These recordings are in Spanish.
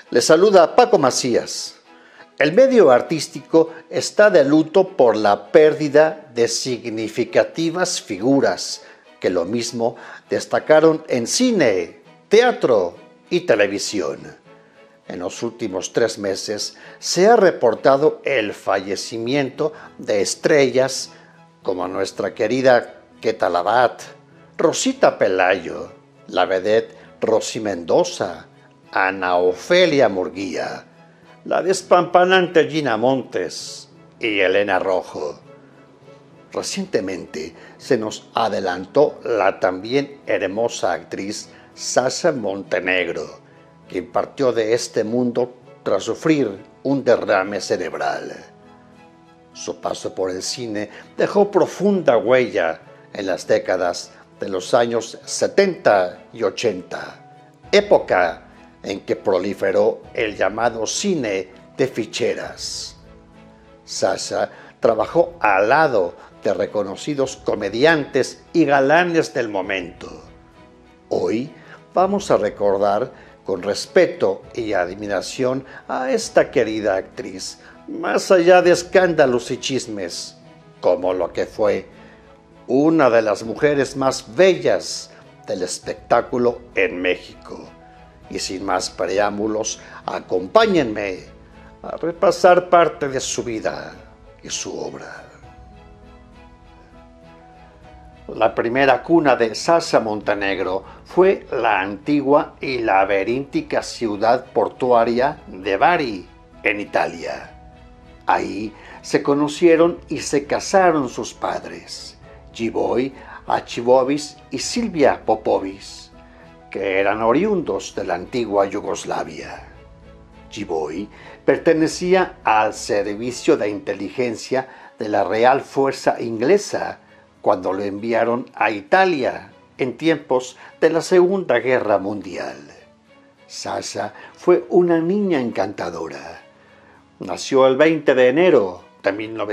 Le saluda Paco Macías. El medio artístico está de luto por la pérdida de significativas figuras que lo mismo destacaron en cine, teatro y televisión. En los últimos 3 meses se ha reportado el fallecimiento de estrellas como nuestra querida Queta Labat, Rosita Pelayo, la vedette Rosy Mendoza, Ana Ofelia Murguía, la despampanante Gina Montes y Elena Rojo. Recientemente se nos adelantó la también hermosa actriz Sasha Montenegro, quien partió de este mundo tras sufrir un derrame cerebral. Su paso por el cine dejó profunda huella en las décadas de los años 70 y 80, época en que proliferó el llamado cine de ficheras. Sasha trabajó al lado de reconocidos comediantes y galanes del momento. Hoy vamos a recordar con respeto y admiración a esta querida actriz, más allá de escándalos y chismes, como lo que fue una de las mujeres más bellas del espectáculo en México. Y sin más preámbulos, acompáñenme a repasar parte de su vida y su obra. La primera cuna de Sasha Montenegro fue la antigua y laberíntica ciudad portuaria de Bari, en Italia. Ahí se conocieron y se casaron sus padres, Živoj Achibović y Silvia Popović, que eran oriundos de la antigua Yugoslavia. Živoj pertenecía al servicio de inteligencia de la Real Fuerza Inglesa cuando lo enviaron a Italia en tiempos de la Segunda Guerra Mundial. Sasha fue una niña encantadora. Nació el 20 de enero de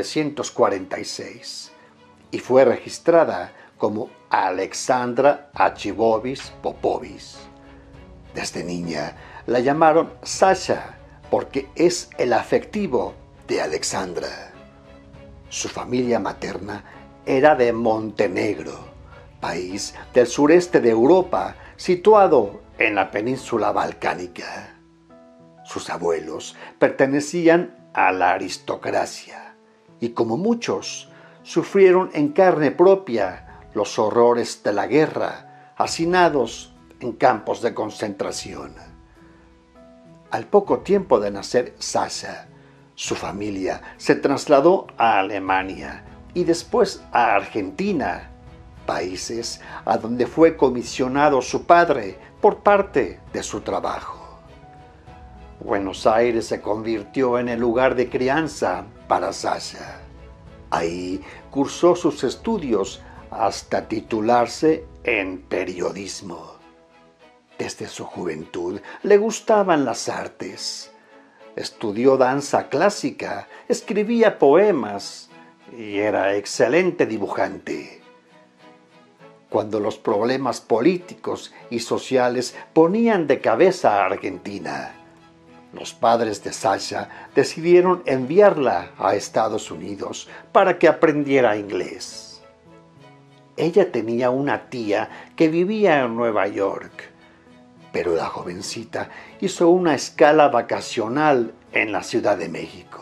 1946 y fue registrada como Alexandra Achibović Popović. Desde niña la llamaron Sasha porque es el afectivo de Alexandra. Su familia materna era de Montenegro, país del sureste de Europa, situado en la península balcánica. Sus abuelos pertenecían a la aristocracia y, como muchos, sufrieron en carne propia los horrores de la guerra, hacinados en campos de concentración. Al poco tiempo de nacer Sasha, su familia se trasladó a Alemania y después a Argentina, países a donde fue comisionado su padre por parte de su trabajo. Buenos Aires se convirtió en el lugar de crianza para Sasha. Ahí cursó sus estudios hasta titularse en periodismo. Desde su juventud le gustaban las artes. Estudió danza clásica, escribía poemas y era excelente dibujante. Cuando los problemas políticos y sociales ponían de cabeza a Argentina, los padres de Sasha decidieron enviarla a Estados Unidos para que aprendiera inglés. Ella tenía una tía que vivía en Nueva York, pero la jovencita hizo una escala vacacional en la Ciudad de México.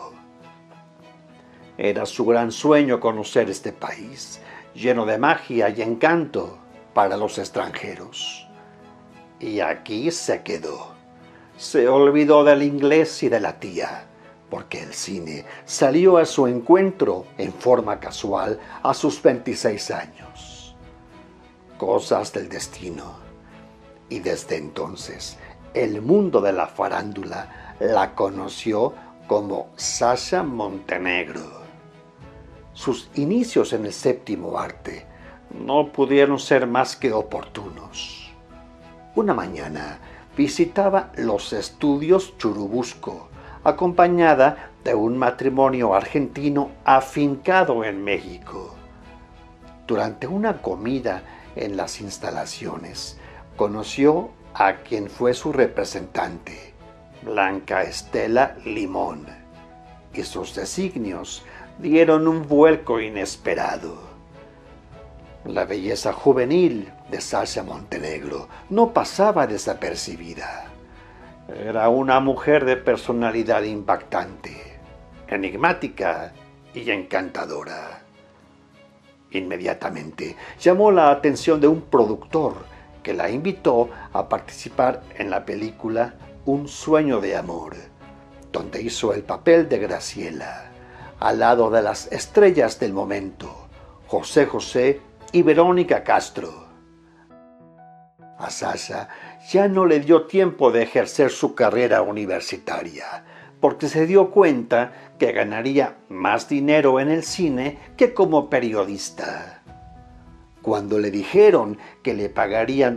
Era su gran sueño conocer este país, lleno de magia y encanto para los extranjeros. Y aquí se quedó. Se olvidó del inglés y de la tía, porque el cine salió a su encuentro en forma casual a sus 26 años. Cosas del destino. Y desde entonces, el mundo de la farándula la conoció como Sasha Montenegro. Sus inicios en el séptimo arte no pudieron ser más que oportunos. Una mañana visitaba los estudios Churubusco, acompañada de un matrimonio argentino afincado en México. Durante una comida en las instalaciones, conoció a quien fue su representante, Blanca Estela Limón, y sus designios dieron un vuelco inesperado. La belleza juvenil de Sasha Montenegro no pasaba desapercibida. Era una mujer de personalidad impactante, enigmática y encantadora. Inmediatamente llamó la atención de un productor que la invitó a participar en la película Un sueño de amor, donde hizo el papel de Graciela, al lado de las estrellas del momento, José José y Verónica Castro. A Sasha ya no le dio tiempo de ejercer su carrera universitaria, porque se dio cuenta que ganaría más dinero en el cine que como periodista. Cuando le dijeron que le pagarían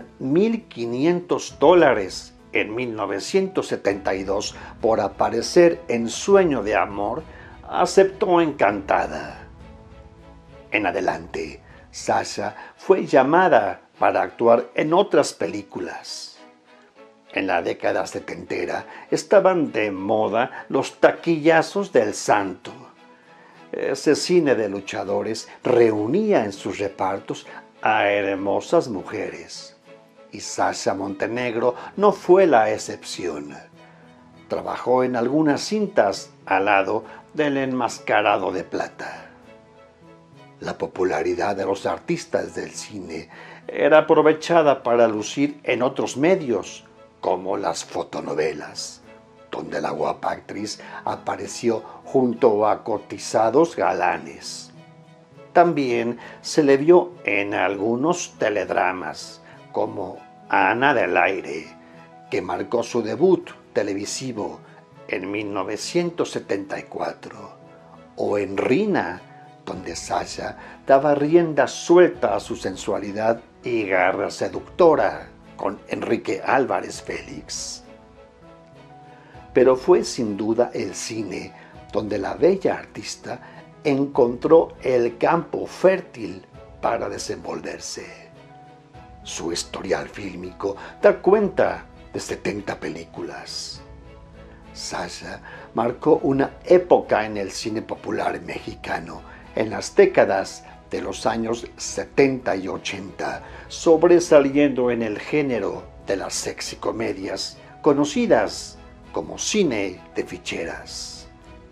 $1,500 en 1972 por aparecer en Sueño de Amor, aceptó encantada. En adelante, Sasha fue llamada para actuar en otras películas. En la década setentera estaban de moda los taquillazos del Santo. Ese cine de luchadores reunía en sus repartos a hermosas mujeres. Y Sasha Montenegro no fue la excepción. Trabajó en algunas cintas al lado del Enmascarado de Plata. La popularidad de los artistas del cine era aprovechada para lucir en otros medios, como las fotonovelas, donde la guapa actriz apareció junto a cotizados galanes. También se le vio en algunos teledramas, como Ana del Aire, que marcó su debut televisivo en 1974, o en Rina, donde Sasha daba rienda suelta a su sensualidad y garra seductora con Enrique Álvarez Félix. Pero fue sin duda el cine donde la bella artista encontró el campo fértil para desenvolverse. Su historial fílmico da cuenta de 70 películas. Sasha marcó una época en el cine popular mexicano en las décadas de los años 70 y 80, sobresaliendo en el género de las sexicomedias, conocidas como cine de ficheras.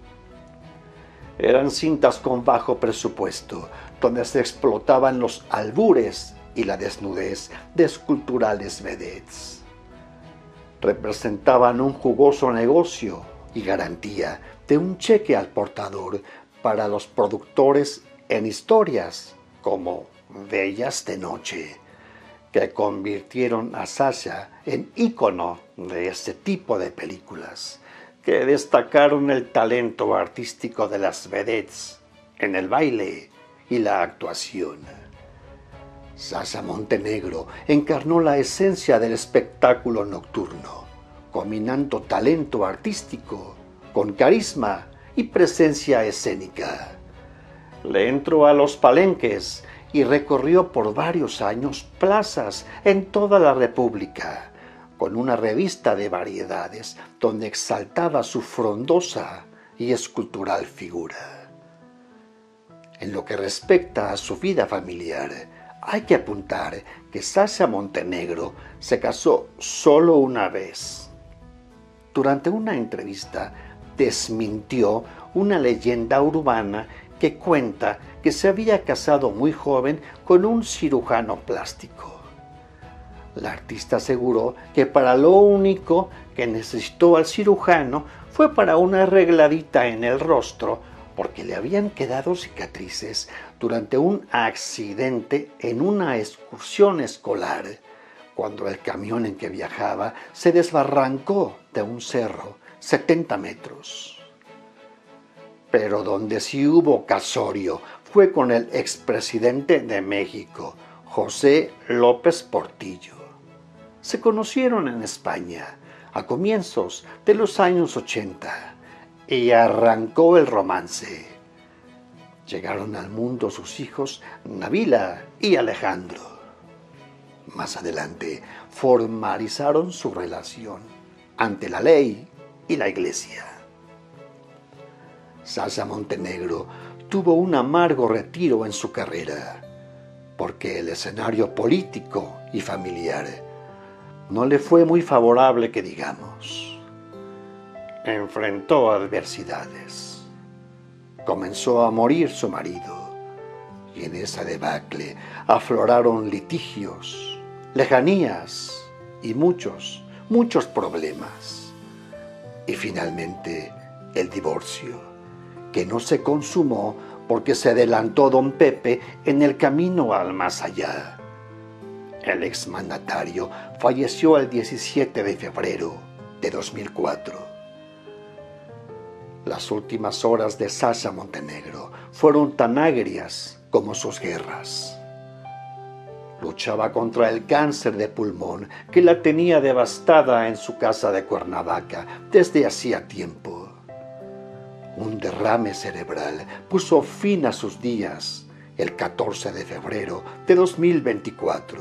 Eran cintas con bajo presupuesto, donde se explotaban los albures y la desnudez de esculturales vedettes. Representaban un jugoso negocio y garantía de un cheque al portador para los productores en historias como Bellas de Noche, que convirtieron a Sasha en ícono de este tipo de películas, que destacaron el talento artístico de las vedettes en el baile y la actuación. Sasha Montenegro encarnó la esencia del espectáculo nocturno, combinando talento artístico con carisma y presencia escénica. Le entró a los palenques y recorrió por varios años plazas en toda la República, con una revista de variedades donde exaltaba su frondosa y escultural figura. En lo que respecta a su vida familiar, hay que apuntar que Sasha Montenegro se casó solo una vez. Durante una entrevista desmintió una leyenda urbana que cuenta que se había casado muy joven con un cirujano plástico. La artista aseguró que para lo único que necesitó al cirujano fue para una arregladita en el rostro, porque le habían quedado cicatrices durante un accidente en una excursión escolar, cuando el camión en que viajaba se desbarrancó de un cerro 70 metros. Pero donde sí hubo casorio fue con el expresidente de México, José López Portillo. Se conocieron en España a comienzos de los años 80 y arrancó el romance. Llegaron al mundo sus hijos Nabila y Alejandro. Más adelante formalizaron su relación ante la ley y la iglesia. Sasha Montenegro tuvo un amargo retiro en su carrera, porque el escenario político y familiar no le fue muy favorable que digamos. Enfrentó adversidades. Comenzó a morir su marido, y en esa debacle afloraron litigios, lejanías y muchos problemas. Y finalmente el divorcio, que no se consumó porque se adelantó don Pepe en el camino al más allá. El exmandatario falleció el 17 de febrero de 2004. Las últimas horas de Sasha Montenegro fueron tan agrias como sus guerras. Luchaba contra el cáncer de pulmón que la tenía devastada en su casa de Cuernavaca desde hacía tiempo. Un derrame cerebral puso fin a sus días el 14 de febrero de 2024.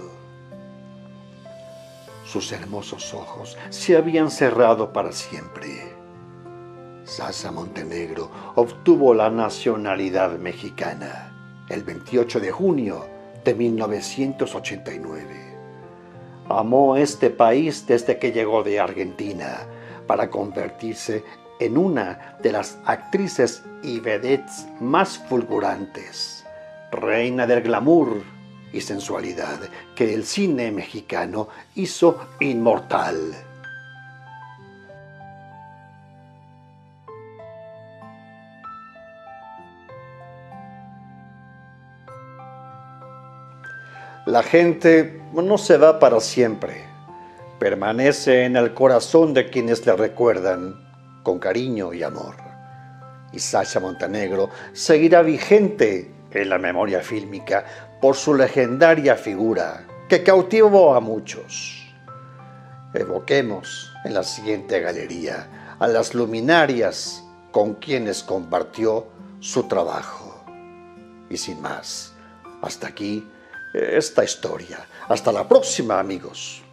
Sus hermosos ojos se habían cerrado para siempre. Sasha Montenegro obtuvo la nacionalidad mexicana el 28 de junio de 1989. Amó este país desde que llegó de Argentina para convertirse en una de las actrices y vedettes más fulgurantes, reina del glamour y sensualidad que el cine mexicano hizo inmortal. La gente no se va para siempre, permanece en el corazón de quienes le recuerdan con cariño y amor. Y Sasha Montenegro seguirá vigente en la memoria fílmica por su legendaria figura que cautivó a muchos. Evoquemos en la siguiente galería a las luminarias con quienes compartió su trabajo. Y sin más, hasta aquí esta historia. Hasta la próxima, amigos.